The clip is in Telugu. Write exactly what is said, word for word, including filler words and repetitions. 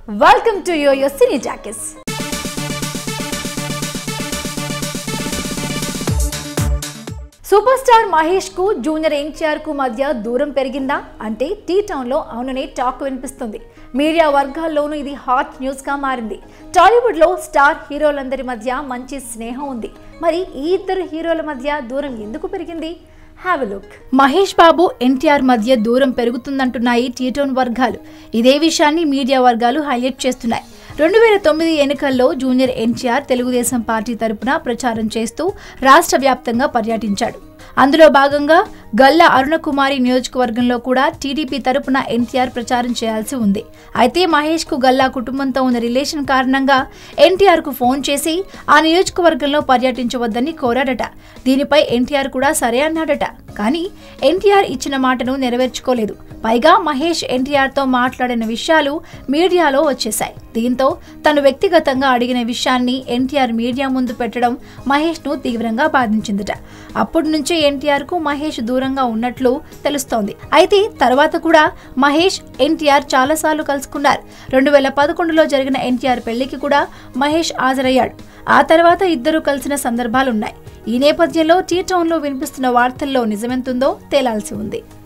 Welcome to your, your Cine Jackets. Super star Mahesh కు జూనియర్ ఎన్టీఆర్ కు మధ్య దూరం పెరిగిందా అంటే టీ టౌన్ లో అవుననే టాక్ వినిపిస్తుంది. మీడియా వర్గాల్లోనూ ఇది హాట్ న్యూస్ గా మారింది. టాలీవుడ్ లో స్టార్ హీరోలందరి మధ్య మంచి స్నేహం ఉంది. మరి ఈ ఇద్దరు హీరోల మధ్య దూరం ఎందుకు పెరిగింది? Have a look. Mahesh Babu NTR మధ్య దూరం పెరుగుతుందంటున్నాయి టీ టౌన్ వర్గాలు. ఇదే విషయాన్ని మీడియా వర్గాలు హైలైట్ చేస్తున్నాయి. రెండు వేల తొమ్మిది ఎన్నికల్లో జూనియర్ ఎన్టీఆర్ తెలుగుదేశం పార్టీ తరపున ప్రచారం చేస్తూ రాష్ట్ర వ్యాప్తంగా పర్యటించాడు. అందులో భాగంగా గల్లా అరుణకుమారి నియోజకవర్గంలో కూడా టీడీపీ తరపున ఎన్టీఆర్ ప్రచారం చేయాల్సి ఉంది. అయితే మహేష్ కు గల్లా కుటుంబంతో ఉన్న రిలేషన్ కారణంగా ఎన్టీఆర్ కు ఫోన్ చేసి ఆ నియోజకవర్గంలో పర్యటించవద్దని కోరాడట. దీనిపై ఎన్టీఆర్ కూడా సరే అన్నాడట. కానీ ఎన్టీఆర్ ఇచ్చిన మాటను నెరవేర్చుకోలేదు. పైగా మహేష్ ఎన్టీఆర్ తో మాట్లాడిన విషయాలు మీడియాలో వచ్చేశాయి. దీంతో తను వ్యక్తిగతంగా అడిగిన విషయాన్ని ఎన్టీఆర్ మీడియా ముందు పెట్టడం మహేష్ ను తీవ్రంగా బాధించిందట. అప్పటి నుంచే ఎన్టీఆర్ కు మహేష్ దూరంగా ఉన్నట్లు తెలుస్తోంది. అయితే తర్వాత కూడా మహేష్ ఎన్టీఆర్ చాలా సార్లు కలుసుకున్నారు. రెండు వేల పదకొండులో జరిగిన ఎన్టీఆర్ పెళ్లికి కూడా మహేష్ హాజరయ్యాడు. ఆ తర్వాత ఇద్దరు కలిసిన సందర్భాలున్నాయి. ఈ నేపథ్యంలో టీ టౌన్ లో వినిపిస్తున్న వార్తల్లో నిజమెంతుందో తేలాల్సి ఉంది.